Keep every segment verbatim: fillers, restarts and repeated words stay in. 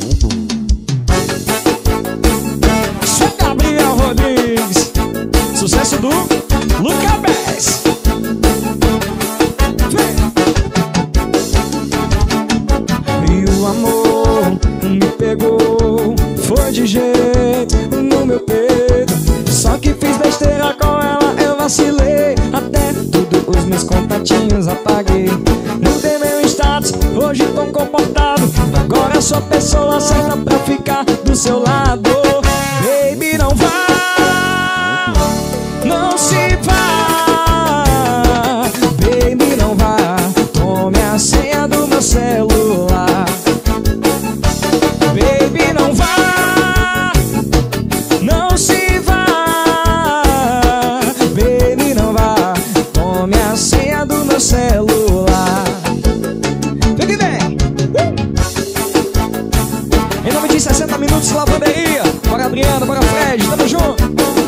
Sou Gabriel Rodrigues, sucesso do Luca Bass. E o amor me pegou, foi de jeito no meu peito. Só que fiz besteira com ela, eu vacilei. Até tudo os meus contatinhos apaguei. Mudei meu status, hoje tô comportado. Agora sou a pessoa certa pra ficar do seu lado. Baby, não vá, não se vá. Baby, não vá, tome a senha do meu celular. Baby, não vá, não se vá. Baby, não vá, tome a senha do meu celular. Vem que vem! Em nome de sessenta minutos lavanderia. Bora Adriana, bora Fred, tamo junto.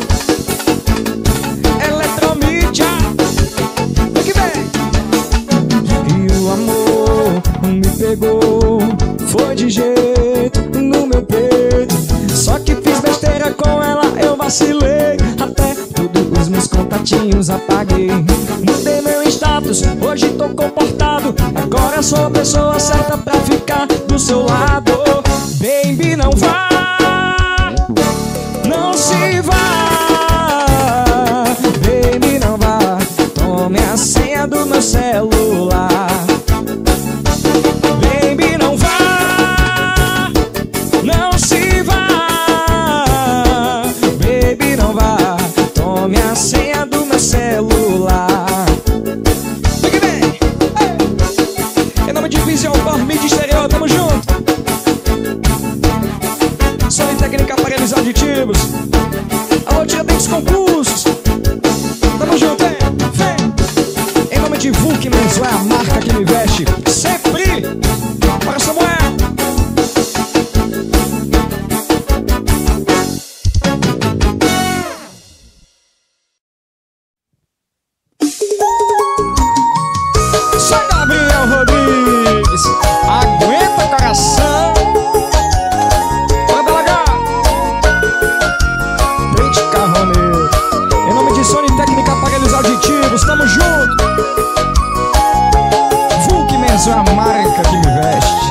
Eletromídia. Vem que vem! E o amor me pegou, foi de jeito no meu peito. Só que fiz besteira com ela, eu vacilei. Até todos os meus contatinhos apaguei. Mudei meu status, hoje tô comportado. Agora sou a pessoa certa pra ficar do seu lado. Baby, não vá, não se vá. Baby, não vá, tome a senha do meu celular. Baby, não vá, não se vá. Baby, não vá, tome a senha do meu celular. Vem que vem! Ei! Em nome de Vision Core Mídia Exterior, tamo junto. Som e técnica, aparelhos auditivos. Alô, Tiradentes Concursos. Tamo junto, hein? Vem! Em nome de Vulkmans, é a marca que me veste sempre. Para Samuel. Sou Gabriel Rodrigues, aguenta coração. Bora delegar. Frente Carroneiro. Em nome de Sony Técnica, aparelhos auditivos, tamo junto. Vulkmans é a marca que me veste.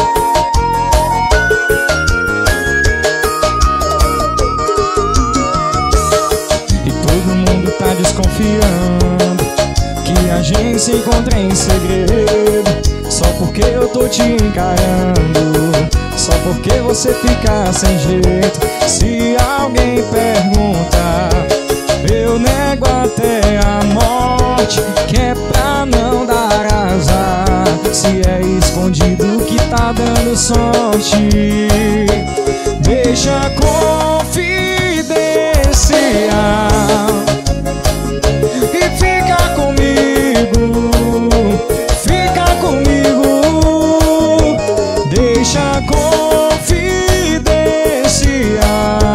E todo mundo tá desconfiando que a gente se encontra em segredo. Só porque eu tô te encarando, só porque você fica sem jeito. Se alguém perguntar, eu nego até a morte, que é pra não dar azar. Se é escondido que tá dando sorte, deixa confidencial e fica comigo, fica comigo. Deixa confidencial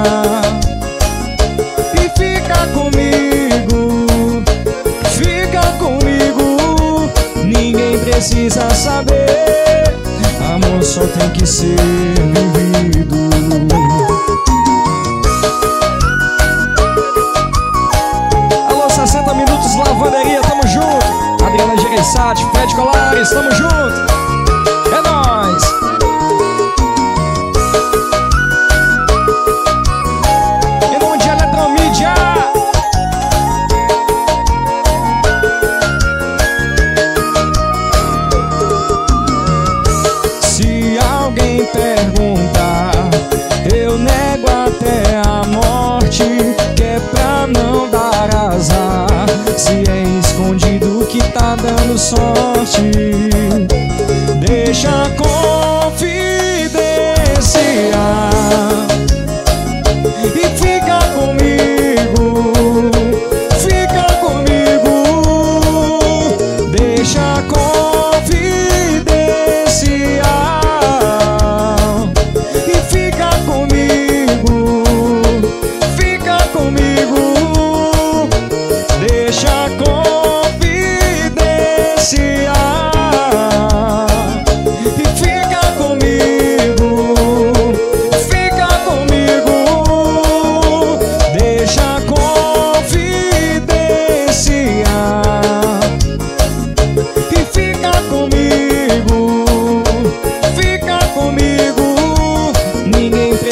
e fica comigo, fica comigo. Ninguém precisa saber, amor só tem que ser vivido. Alô, sessenta minutos lavanderia, tamo junto. Adriana Gereissati, Fred Colares, tamo junto. É nóis. Em nome de Eletromídia. Se alguém perguntar, eu nego até a morte, que é pra não dar azar. Se é escondido que tá dando sorte, deixa confidencial e fica comigo, fica comigo. Deixa confidencial e fica comigo, fica comigo. Deixa confidencial e fica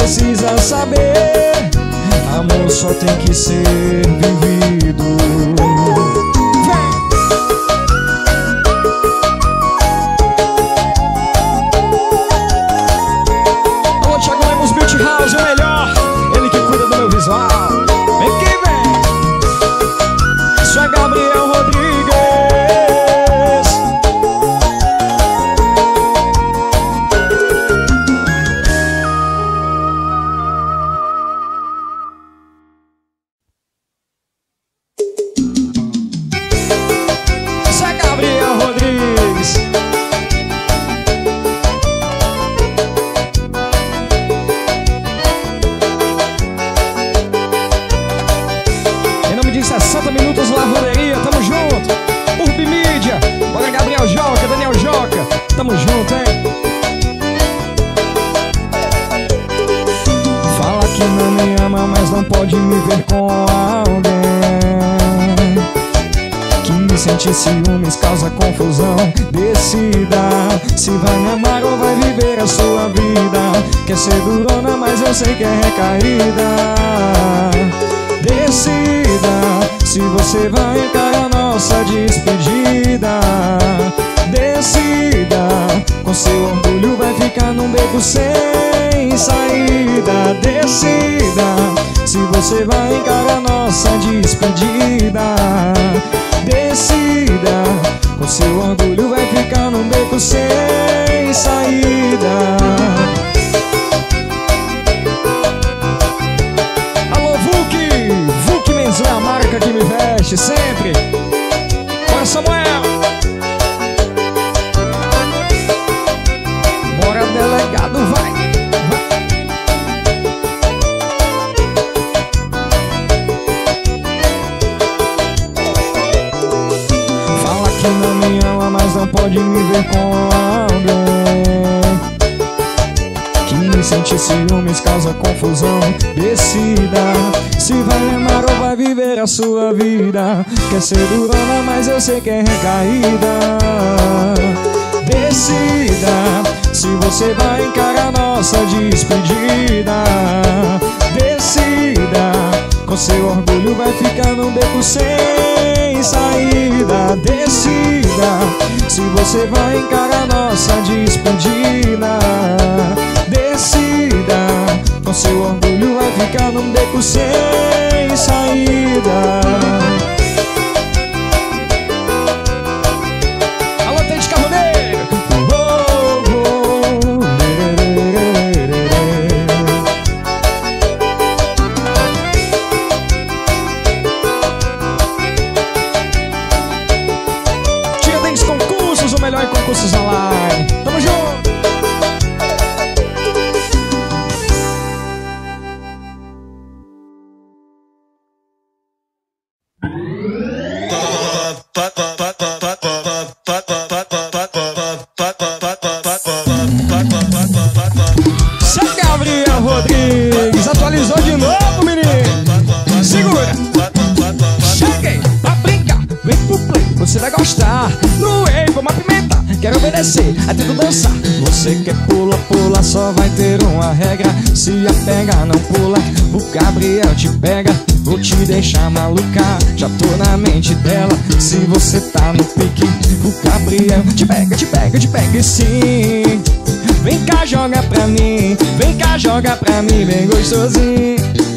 precisa saber. Amor só tem que ser vivido. Alô, Thiago Lemos Beauty House, o melhor. Ele que cuida do meu visual. Vem que vem. Isso é Gabriel Rodrigues. sessenta minutos Lavanderia, tamo junto. Urb Mídia, bora Gabriel Joca, Daniel Joca, tamo junto, hein? Fala que não me ama, mas não pode me ver com alguém. Que sente ciúmes, causa confusão. Decida se vai me amar ou vai viver a sua vida. Quer ser durona, mas eu sei que é recaída. Decida se você vai encarar nossa despedida. Decida, com seu orgulho vai ficar num beco sem saída. Decida, se você vai encarar nossa despedida. Decida, com seu orgulho vai ficar num beco sem saída. É a marca que me veste sempre. Bora, Samuel. Bora, delegado, vai, vai. Fala que não me ama, mas não pode me ver com alguém. Que sente ciúmes, causa confusão. Decida se vai me amar ou vai viver a sua vida. Quer ser durona, mas eu sei que é recaída. Decida se você vai encarar nossa despedida. Decida, com seu orgulho vai ficar num beco sem saída. Decida se você vai encarar nossa despedida. Decida, com seu orgulho vai ficar num beco sem saída. Alô, tem de Carroneiro. Oh, oh, oh. Tia Dens Concursos, o melhor em concursos online. Tamo junto. Seu Gabriel Rodrigues atualizou de novo, menino. Segura. Cheguei pra brincar, vem pro play, você vai gostar. No Wave, uma pimenta, quero obedecer, até tu dançar. Você quer pula, pula, só vai ter uma regra. Se a pega, não pula, o Gabriel te pega. Vou te deixar maluca, já tô na mente dela. Se você tá no pique, o Gabriel te pega, te pega, te pega e sim. Vem cá, joga pra mim, vem cá, joga pra mim, bem gostosinho.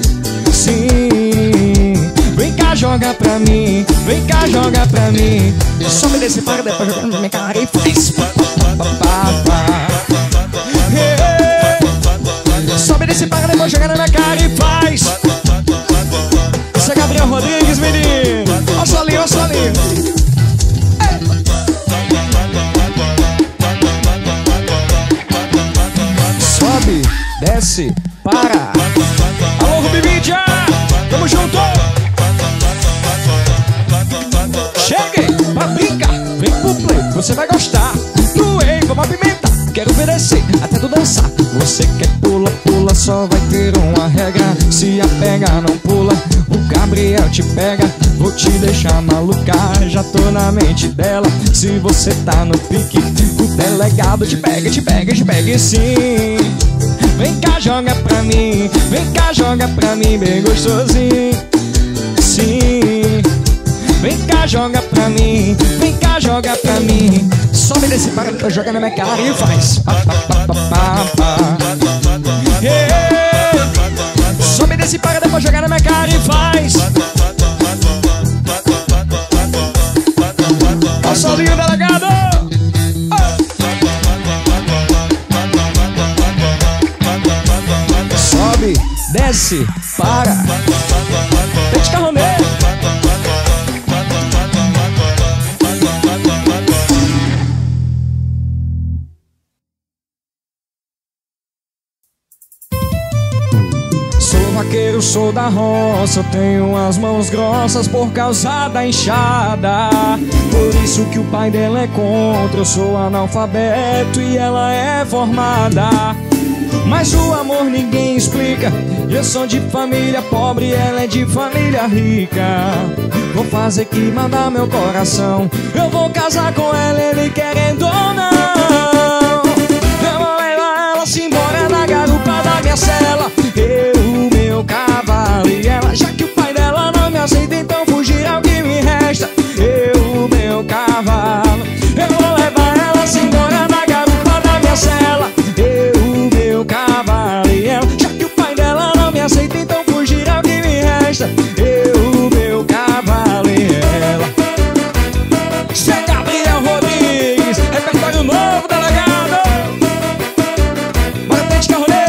Sim, vem cá, joga pra mim, vem cá, joga pra mim. Só me desce para depois jogar na minha cara e faz pá, pá, pá, pá. Só me desce para depois jogar na minha cara e faz. Esse é Gabriel Rodrigues, menino. Ó o solinho, ó o solinho. Sobe, desce, para. Alô, Rubi Mídia, tamo junto. Cheguei pra brincar, vem pro play, você vai gostar. No Wave, uma pimenta, quero obedecer, até tu dançar. Você quer pula, pula, só vai ter uma regra. Se a pega, não pula, o Gabriel te pega. Vou te deixar maluca, já tô na mente dela. Se você tá no pique, o delegado te pega, te pega, te pega e sim. Vem cá, joga joga pra mim. Vem cá, joga pra mim bem gostosinho. Sim. Vem cá, joga pra mim. Vem cá, joga pra mim. Sobe desse para, joga na minha cara e faz pá, pá, pá, pá, pá, pá. Yeah. Sobe desse para, depois joga na minha cara e faz. Ó o solinho, delegado. Oh. Sobe, desce, para. Tente carroneiro. Eu sou da roça, tenho as mãos grossas por causa da enxada. Por isso que o pai dela é contra. Eu sou analfabeto e ela é formada. Mas o amor ninguém explica. Eu sou de família pobre e ela é de família rica. Vou fazer que mandar meu coração. Eu vou casar com ela, ele querendo ou não. Eu vou levar ela-se embora na garupa da minha cela. Eu cavalo e ela, já que o pai dela não me aceita, então fugir é o que me resta. Eu, meu cavalo, eu vou levar ela se embora na garupa da minha cela. Eu, meu cavalo e ela, já que o pai dela não me aceita, então fugir é o que me resta. Eu, meu cavalo e ela. Zé Gabriel Rodrigues, repertório novo, delegado. Bora, tente carroneiro.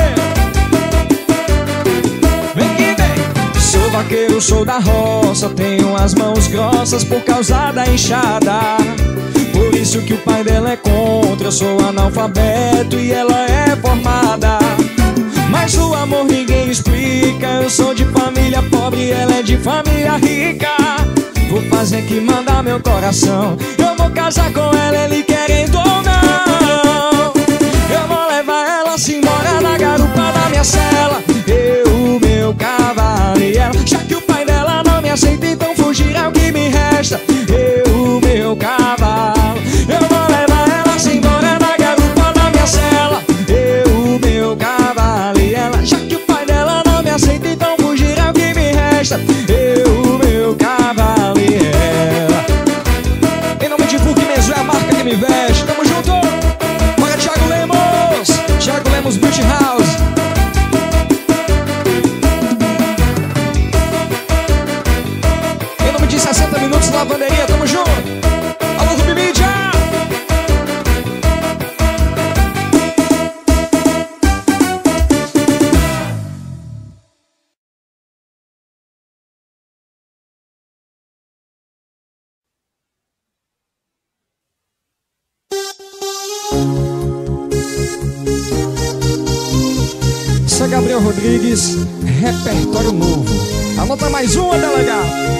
Eu sou da roça, tenho as mãos grossas por causa da enxada. Por isso que o pai dela é contra. Eu sou analfabeto e ela é formada. Mas o amor ninguém explica. Eu sou de família pobre e ela é de família rica. Vou fazer que mandar meu coração. Eu vou casar com ela, ele querendo ou não. Eu vou levar ela se embora na garupa da minha cela. Eu, meu cavalo e ela, já que o pai dela não me aceita, então fugir é o que me resta. Eu, meu cavalo, eu vou levar ela se embora na garupa da minha cela. Eu, meu cavalo e ela, já que o pai dela não me aceita, então fugir é o que me resta. Eu, meu cavalo e ela. Em nome de Book Meso é a marca que me veste. Tamo junto. Bora, Thiago Lemos. Thiago Lemos Beach House. sessenta minutos na lavanderia, tamo junto. Alô, Rubi Mídia. Zé Gabriel Rodrigues, repertório novo. Anota mais uma, delegado.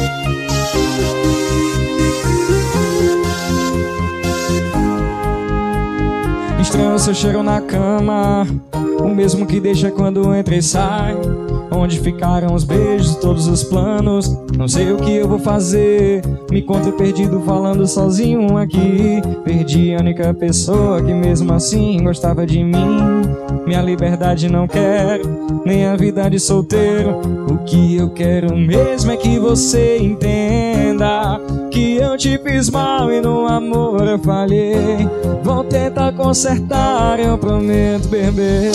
Estranho seu cheiro na cama, o mesmo que deixa quando entra e sai. Onde ficaram os beijos, todos os planos? Não sei o que eu vou fazer. Me encontro perdido falando sozinho aqui. Perdi a única pessoa que mesmo assim gostava de mim. Minha liberdade não quero, nem a vida de solteiro. O que eu quero mesmo é que você entenda que eu te fiz mal e no amor eu falhei. Vou tentar consertar, eu prometo, bebê.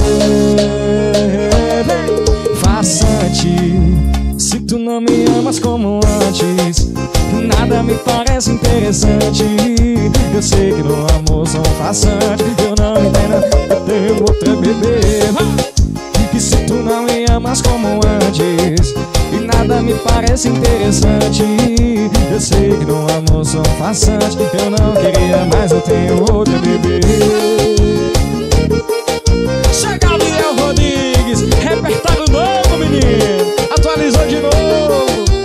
Façante, se tu não me amas como antes, nada me parece interessante. Eu sei que no amor sou um farsante. Eu não entendo, eu tenho outra bebê. E se tu não me amas como antes, e nada me parece interessante. Eu sei que no amor sou um farsante. Eu não queria, mas eu tenho outra bebê. Zé Gabriel Rodrigues, repertório novo, menino. Atualizou de novo.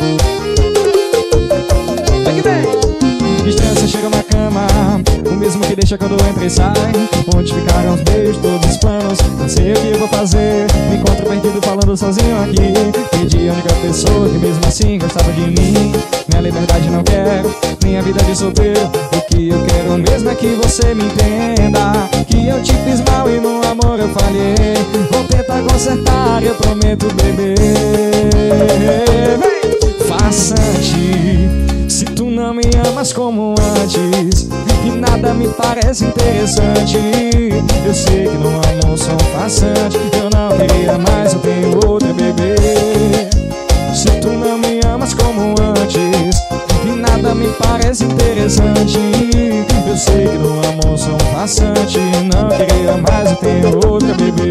Vem que vem. Distância chega na cama, o mesmo que deixa quando entra e sai. Onde ficaram os beijos, todos os planos? Não sei o que eu vou fazer. Me encontro perdido falando sozinho aqui. Perdi a única pessoa que mesmo assim gostava de mim. Minha liberdade não quero, nem a vida de solteiro. O que eu quero mesmo é que você me entenda que eu te fiz mal e no amor eu falhei. Vou tentar vai consertar, eu prometo, bebê. Farsante, se tu não me amas como antes e nada me parece interessante, eu sei que no amor sou um farsante. Eu não queria mais, eu tenho outra, bebê. Se tu não me amas como antes e nada me parece interessante, eu sei que no amor sou um farsante. Não queria mais, eu tenho outra, bebê.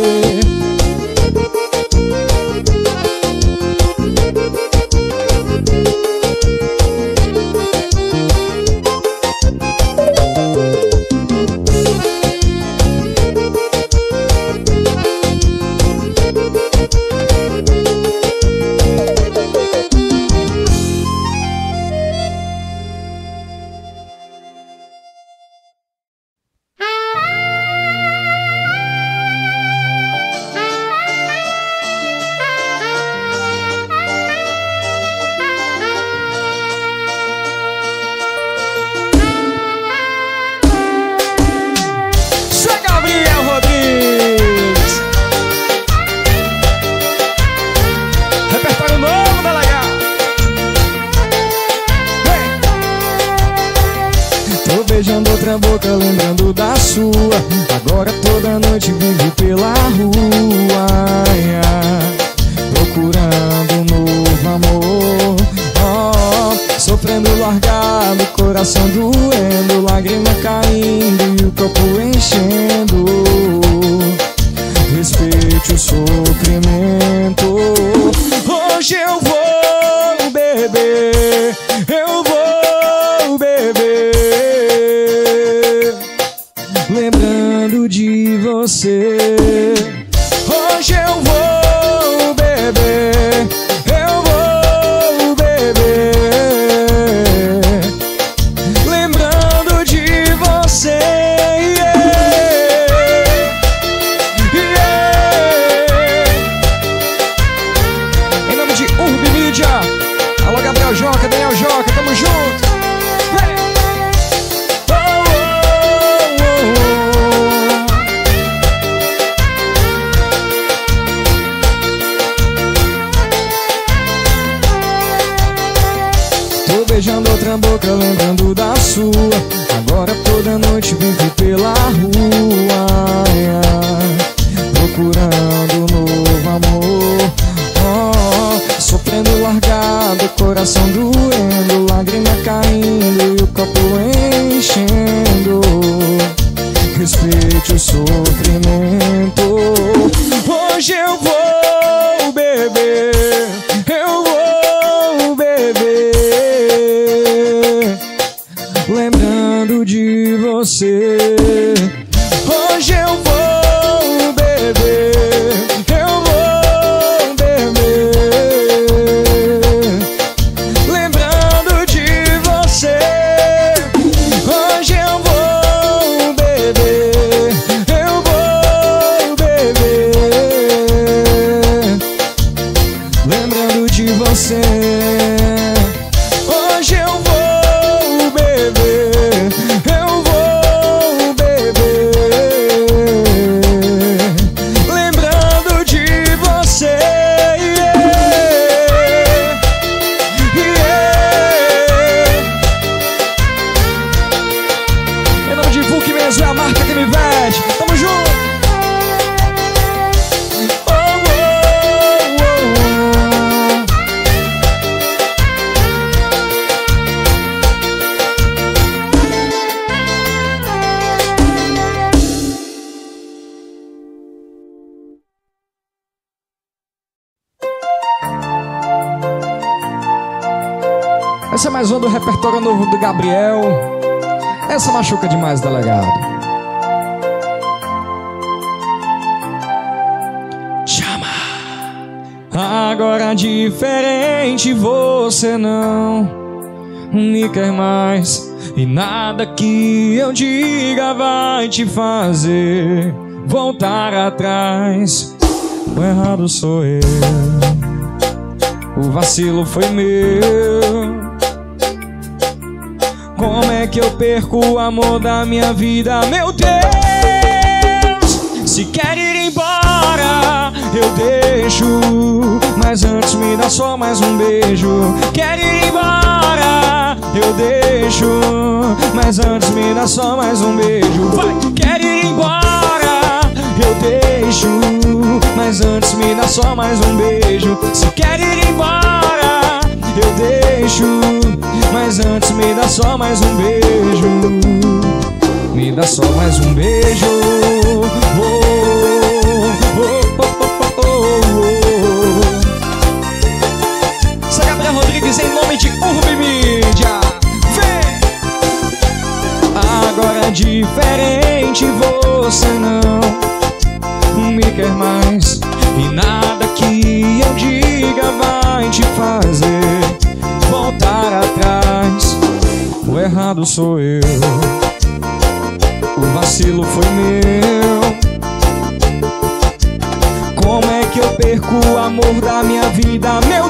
Beijando outra boca, lembrando da sua. Agora toda noite vivo pela rua, ai, ai, procurando um novo amor, oh, sofrendo largado, coração doendo, lágrima caindo e o copo enchendo. Respeite o sofrimento. Hoje eu vou beber, eu vou beber, lembrando de você. Hoje eu vou beber, eu vou beber, lembrando de você, yeah, yeah. Em nome de Urb Mídia, alô Gabriel Joca, Daniel Joca, tamo junto. Beijando outra boca, lembrando da sua. Agora toda noite vivo pela rua, ai, ai, procurando um novo amor, oh, sofrendo largado, coração doendo, lágrima caindo e o copo enchendo. Respeite o sofrimento. Hoje eu vou beber, eu vou beber, lembrando de você. Hoje eu vou beber, eu vou beber, lembrando de você. Hoje eu vou beber, eu vou beber, lembrando de você. Hoje eu vou beber, eu vou beber, lembrando de você, yeah, yeah. Em nome de Vulk mesmo, é a marca que me veste. Tamo junto. Essa é mais uma do repertório novo do Gabriel. Essa machuca demais, delegado. Chama. Agora diferente, você não me quer mais, e nada que eu diga vai te fazer voltar atrás. O errado sou eu, o vacilo foi meu. Como é que eu perco o amor da minha vida, meu Deus? Se quer ir embora, dá só mais um beijo. Quer ir embora, eu deixo, mas antes me dá só mais um beijo. Vai! Quer ir embora, eu deixo, mas antes me dá só mais um beijo. Se quer ir embora, eu deixo, mas antes me dá só mais um beijo. Me dá só mais um beijo. Oh, oh, oh, oh, oh, oh. Essa é Gabriel Rodrigues em nome de Urb Mídia. Vem! Agora é diferente, você não me quer mais, e nada que eu diga vai te fazer voltar atrás. O errado sou eu, o vacilo foi meu. Como é que eu perco o amor da minha vida, meu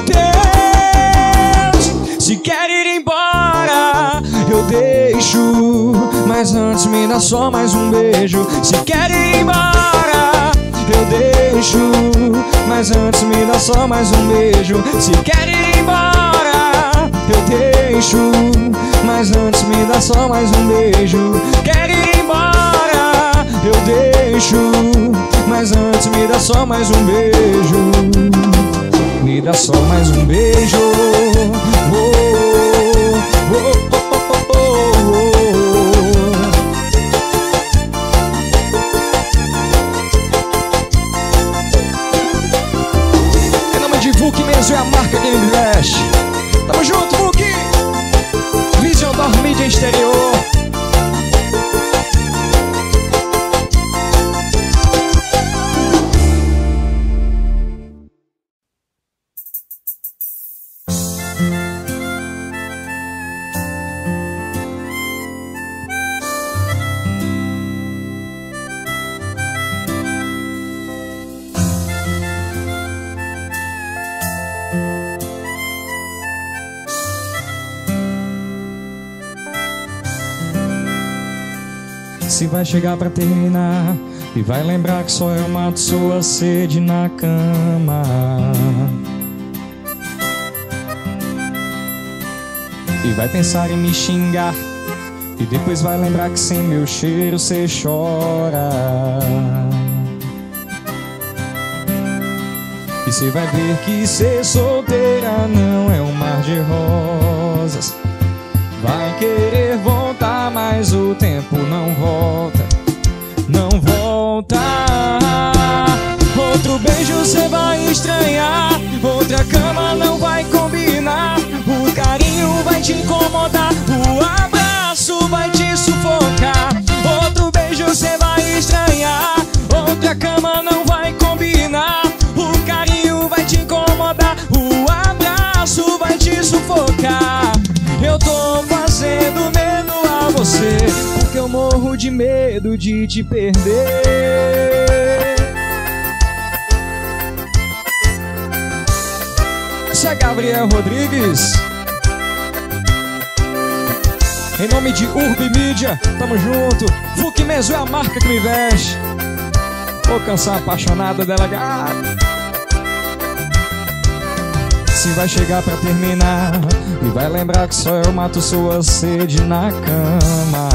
Deus? Se quer ir embora, eu deixo, mas antes me dá só mais um beijo. Se quer ir embora, eu deixo, mas antes me dá só mais um beijo. Se quer ir embora, eu deixo, mas antes me dá só mais um beijo. Quer ir embora, eu deixo, mas antes me dá só mais um beijo. Me dá só mais um beijo. Oh, oh, oh, oh, oh, oh. Em nome de Vuk mesmo é a marca que me veste. Tamo junto, Vuk! Vision da mídia exterior. Se vai chegar pra terminar e vai lembrar que só eu mato sua sede na cama. E vai pensar em me xingar e depois vai lembrar que sem meu cheiro cê chora. E cê vai ver que ser solteira não é um mar de rosas. Vai querer voltar, mas o tempo não volta, não volta. Outro beijo cê vai estranhar, outra cama não vai combinar. O carinho vai te incomodar, o abraço vai te sufocar. Outro beijo cê vai estranhar, outra cama não vai combinar. O carinho vai te incomodar, o abraço vai te sufocar. Eu tô fazendo medo a você, porque eu morro de medo de te perder. Esse é Gabriel Rodrigues em nome de Urb Mídia, tamo junto. Vuk mesmo é a marca que me veste. Ô canção apaixonada dela, gata. Se vai chegar pra terminar e vai lembrar que só eu mato sua sede na cama.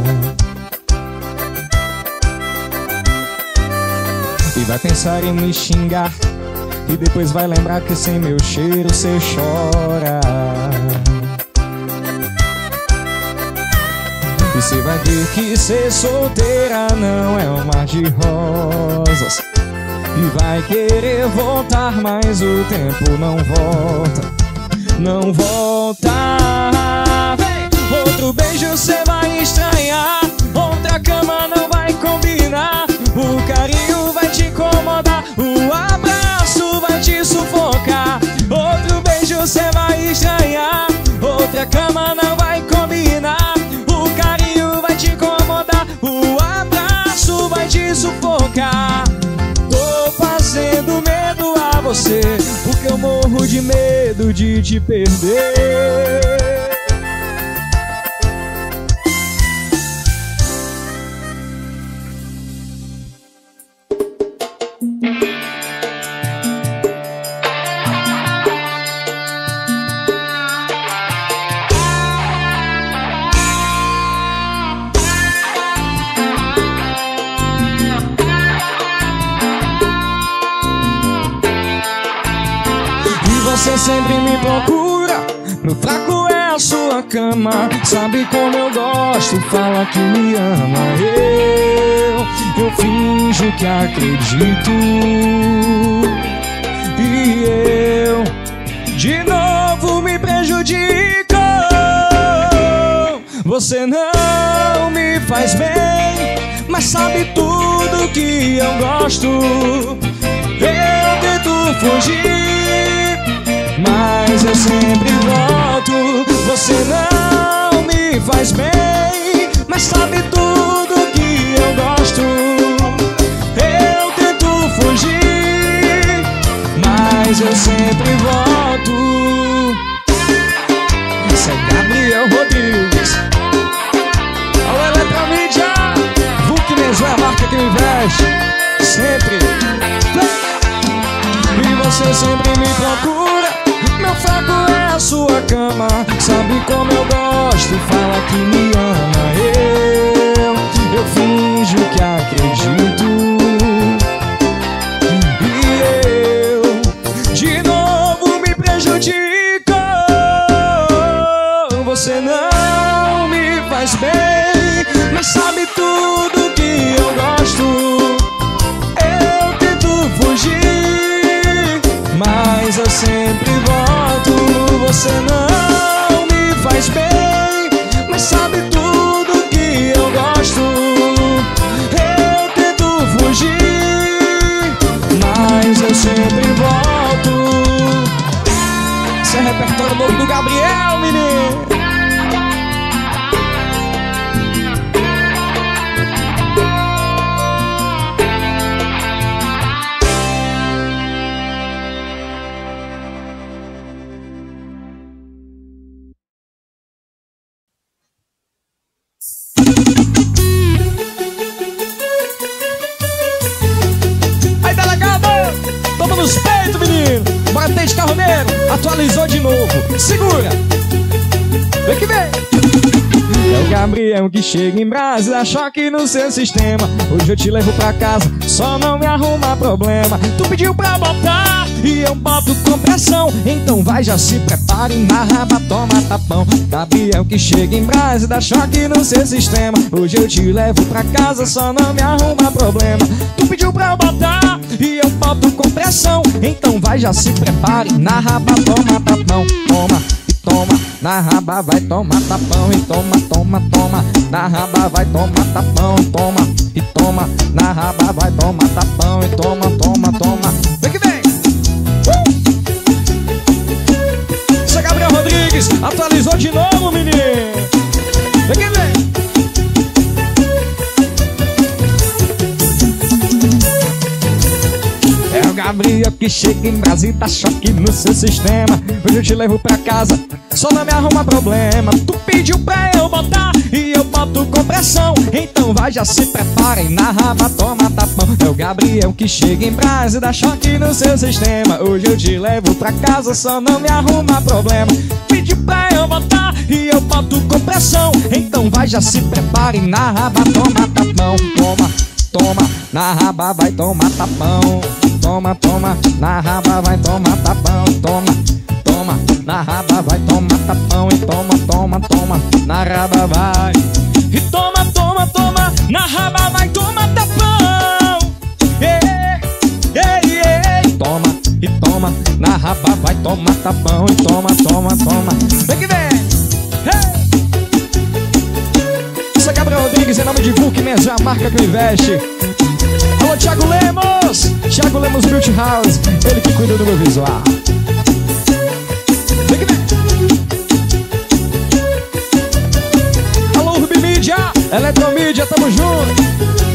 E vai pensar em me xingar e depois vai lembrar que sem meu cheiro cê chora. E cê vai ver que ser solteira não é um mar de rosas. E vai querer voltar, mas o tempo não volta, não volta. Vem! Outro beijo cê vai estranhar, outra cama não vai combinar. O carinho vai te incomodar, o abraço vai te sufocar. Outro beijo cê vai estranhar, outra cama não vai combinar. O carinho vai te incomodar, o abraço vai te sufocar. Fazendo medo a você, porque eu morro de medo de te perder. você sempre me procura, meu fraco é a sua cama. Sabe como eu gosto, fala que me ama. Eu, eu finjo que acredito, e eu de novo me prejudico. Você não me faz bem, mas sabe tudo que eu gosto. Eu tento fugir, mas eu sempre volto. Você não me faz bem, mas sabe tudo que eu gosto. Eu tento fugir, mas eu sempre volto. Esse é Gabriel Rodrigues. Alô, Eletromídia, Vulk mesmo é a marca que me veste. Sempre. E você sempre me procura, meu fraco é a sua cama. Sabe como eu gosto, fala que me ama. Eu, eu finjo que acredito, e eu de novo me prejudico. Você não me faz bem, mas sabe tudo que eu gosto. Eu tento fugir, mas eu sempre volto. Você não me faz bem, mas sabe tudo que eu gosto. Eu tento fugir, mas eu sempre volto. Esse é o repertório novo do Gabriel, menino. Nos peitos, menino. Bora ter de carroneiro. Atualizou de novo. Segura. Vem que vem. É o Gabriel que chega em Brasa, dá choque no seu sistema. Hoje eu te levo pra casa, só não me arruma problema. Tu pediu pra botar e eu boto com pressão, então vai, já se prepare, na raba toma tapão. Gabriel que chega em Brasa, dá choque no seu sistema. Hoje eu te levo pra casa, só não me arruma problema. Tu pediu pra botar e eu boto com pressão, então vai, já se prepare, na raba toma tapão. Toma e toma, na raba vai tomar tapão. E toma, toma, toma, na raba vai tomar tapão. Toma e toma, na raba vai tomar tapão. E toma, toma, toma. Vem que vem! Uh! Esse é Gabriel Rodrigues, atualizou de novo, menino. Vem que vem! É o Gabriel que chega em Brasília, dá choque no seu sistema. Hoje eu te levo pra casa, só não me arruma problema. Tu pediu pra eu botar e eu boto com pressão, então vai, já se prepara e na raba toma tapão. É o Gabriel que chega em Brasília, dá choque no seu sistema. Hoje eu te levo pra casa, só não me arruma problema. Pediu pra eu botar e eu boto com pressão, então vai, já se prepara e na raba toma tapão. Toma, toma, na raba vai tomar tapão. Toma, toma, na raba vai tomar tapão. Toma, toma, na raba vai tomar tapão. E toma, toma, toma, na raba vai. E toma, toma, toma, na raba vai tomar tapão. Ei, ei, ei. Toma, e toma, na raba vai tomar tapão. E toma, toma, toma. Vem que vem. Hey. Isso é Gabriel Rodrigues, em nome de Vulk mesmo, é a marca que me veste. Alô, Thiago Lemos, Thiago Lemos Beauty House, ele que cuida do meu visual. Vem que vem. Alô, Ruby Mídia, Eletromídia, tamo junto.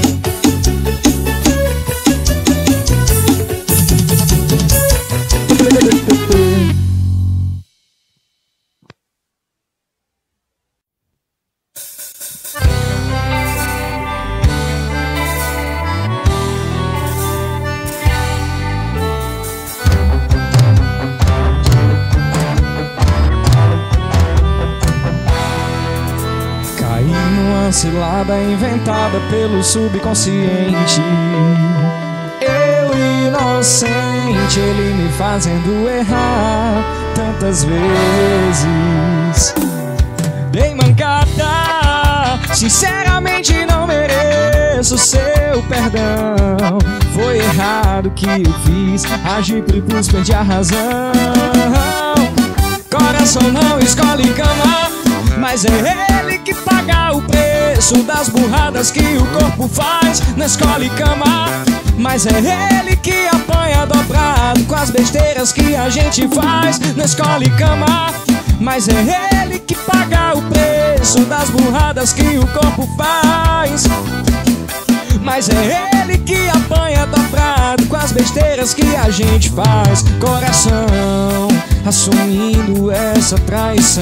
Cilada inventada pelo subconsciente. Eu inocente mente, ele me fazendo errar tantas vezes. Dei mancada, sinceramente não mereço seu perdão. Foi errado que eu fiz, agi por impulso, perdi a razão. Coração não escolhe cama, mas é ele que paga o preço das burradas que o corpo faz. Não escolhe cama, mas é ele que apanha dobrado com as besteiras que a gente faz. Não escolhe cama, mas é ele que paga o preço das burradas que o corpo faz. Mas é ele que apanha dobrado com as besteiras que a gente faz. Coração assumindo essa traição.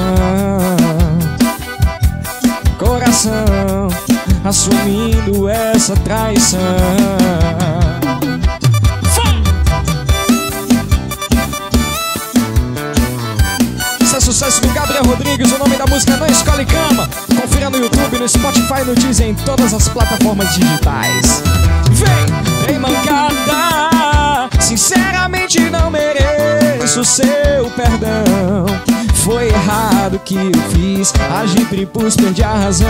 Coração assumindo essa traição. Esse é sucesso do Gabriel Rodrigues. O nome da música Não Escolhe Cama. Confira no YouTube, no Spotify, no Deezer, em todas as plataformas digitais. Vem, vem mancada, sinceramente não mereço seu perdão. Foi errado que eu fiz, agi por impulso, perdi a razão.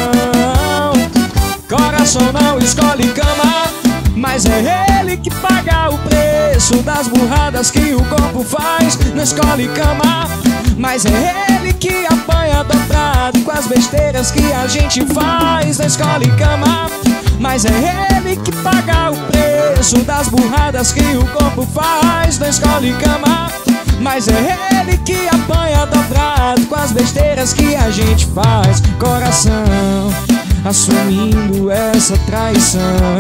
Coração não escolhe cama, mas é ele que paga o preço das burradas que o corpo faz. Não escolhe cama, mas é ele que apanha dobrado com as besteiras que a gente faz. Não escolhe cama, mas é ele que paga o preço das burradas que o corpo faz. Não escolhe cama, mas é ele que apanha dobrado com as besteiras que a gente faz. Coração assumindo essa traição.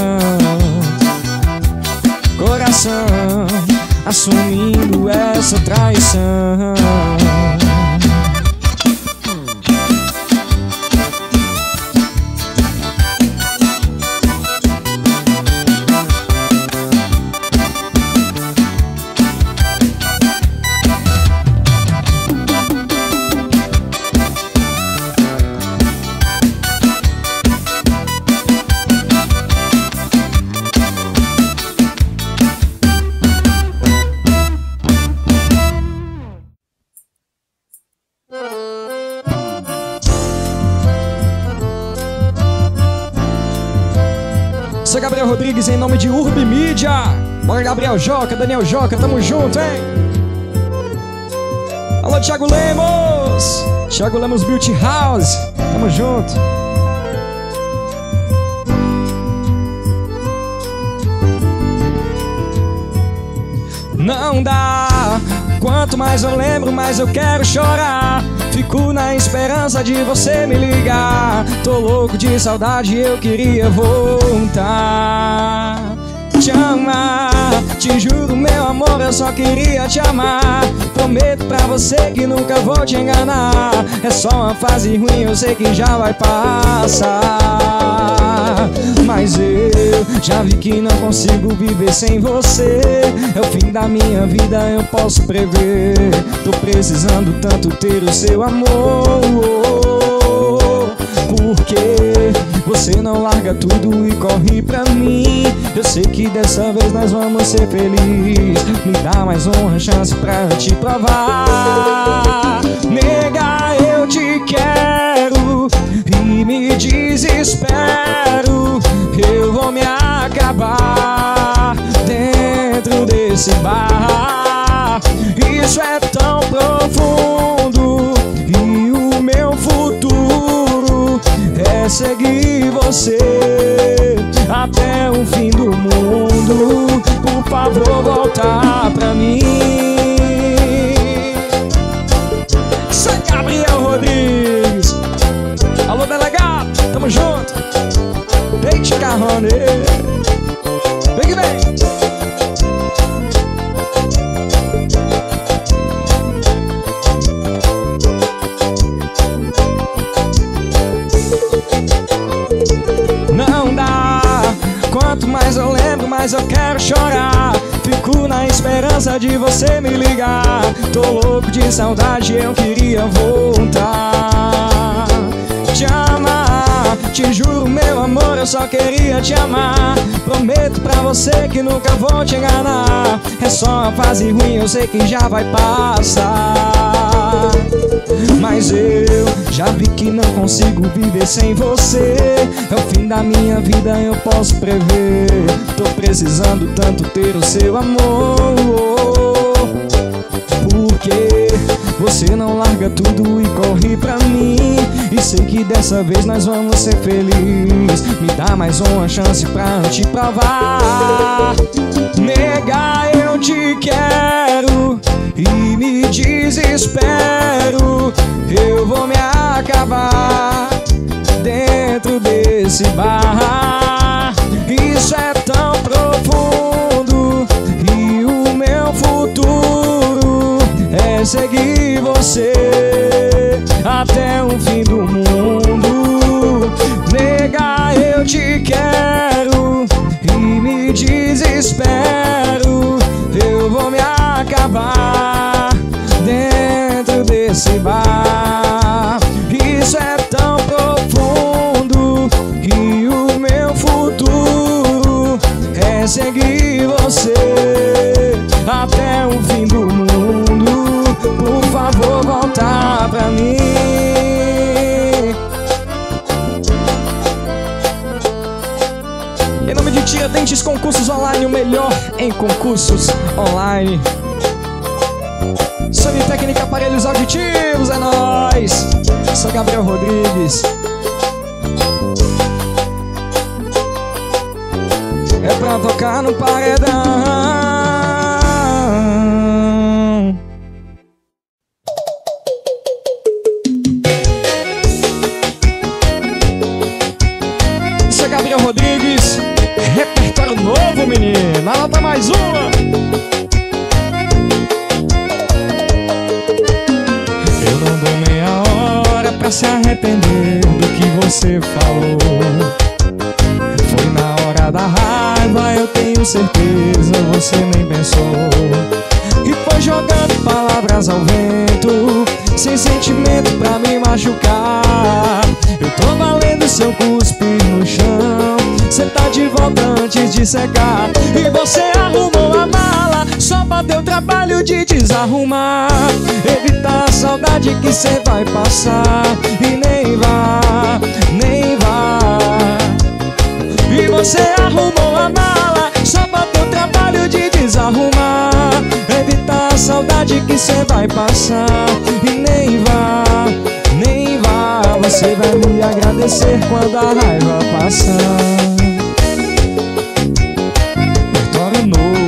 Coração assumindo essa traição. Sou Gabriel Rodrigues em nome de Urb Mídia. Bora, Gabriel Joca, Daniel Joca, tamo junto, hein? Alô, Thiago Lemos, Thiago Lemos Beauty House, tamo junto. Não dá, quanto mais eu lembro, mais eu quero chorar. Fico na esperança de você me ligar. Tô louco de saudade, eu queria voltar. Te amar, te juro meu amor, eu só queria te amar. Prometo pra você que nunca vou te enganar. É só uma fase ruim, eu sei que já vai passar. Mas eu já vi que não consigo viver sem você. É o fim da minha vida, eu posso prever. Tô precisando tanto ter o seu amor. Porque você não larga tudo e corre pra mim. Eu sei que dessa vez nós vamos ser felizes. Me dá mais uma chance pra te provar. Nega, eu te quero e me desespero. Eu vou me acabar dentro desse bar. Isso é tão profundo e o meu futuro é seguir você até o fim do mundo. Por favor, volta pra mim. Isso é Gabriel Rodrigues. Alô, delegado, tamo junto. Deite carrone. Vem que vem. Não dá, quanto mais eu lembro, mais eu quero chorar. Fico na esperança de você me ligar. Tô louco de saudade, eu queria voltar. Te amar, te juro, meu amor, eu só queria te amar. Prometo pra você que nunca vou te enganar. É só uma fase ruim, eu sei que já vai passar. Mas eu já vi que não consigo viver sem você. É o fim da minha vida, eu posso prever. Tô precisando tanto ter o seu amor. Porque você não larga tudo e corre pra mim. E sei que dessa vez nós vamos ser felizes. Me dá mais uma chance pra eu te provar. Nega, eu te quero e me desespero. Eu vou me acabar dentro desse bar. Isso é tão profundo e o meu futuro é seguir você até o fim do mundo. Nega, eu te quero e me desespero. Eu vou me acabar dentro desse bar. Isso é tão profundo e o meu futuro é seguir você até o fim do mundo. Por favor, volta pra mim. Em nome de Tiradentes Concursos Online, o melhor em concursos online. Sony Técnica Aparelhos Auditivos, é nóis. Sou Gabriel Rodrigues. É pra tocar no paredão. Sou Gabriel Rodrigues. Repertório novo, menino. Anota mais uma. Eu não dou meia hora pra se arrepender do que você falou. Foi na hora da raiva, eu tenho certeza, você nem pensou. E foi jogando palavras ao vento, sem sentimento pra me machucar. Eu tô valendo seu cuspe no chão. Cê tá de volta antes de secar. E você arrumou a mala só pra ter o trabalho de desarrumar. Evitar a saudade que cê vai passar. E nem vá, nem vá. E você arrumou a mala só pra ter o trabalho de desarrumar. Evitar a saudade que cê vai passar. E nem vá, nem vá. Você vai me agradecer quando a raiva passar. Repertório novo.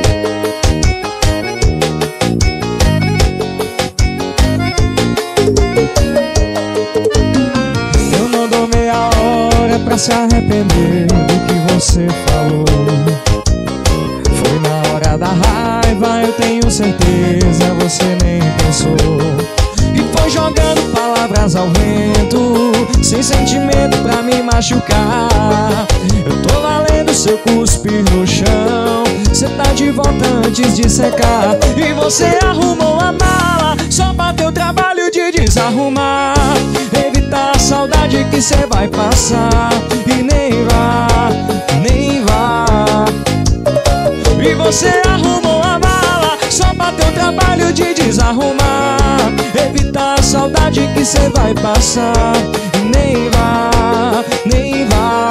Eu não dou meia hora pra se arrepender do que você falou. Foi na hora da raiva, eu tenho certeza, você nem pensou. E foi jogando palavras ao vento, sem sentimento pra me machucar. Eu tô valendo seu cuspe no chão. Cê tá de volta antes de secar. E você arrumou a mala só pra ter o trabalho de desarrumar. Evitar a saudade que cê vai passar. E nem vá, nem vá. E você arrumou a mala só pra ter o trabalho de desarrumar. Evitar a saudade que cê vai passar. E nem vá, nem vá.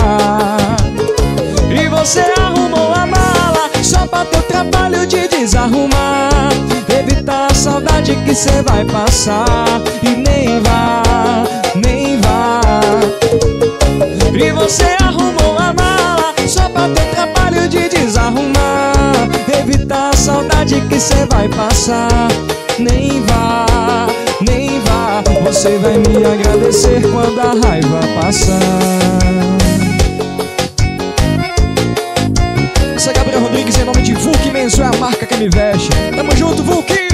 E você arrumou a mala só pra ter o trabalho de desarrumar. Evitar a saudade que cê vai passar. E nem vá, nem vá. E você arrumou a mala só pra ter trabalho de desarrumar. Evitar a saudade que cê vai passar. Nem vá, nem vá. Você vai me agradecer quando a raiva passar. Esse é Gabriel Rodrigues em nome de Vulk Menso, é a marca que me veste. Tamo junto, Vulk!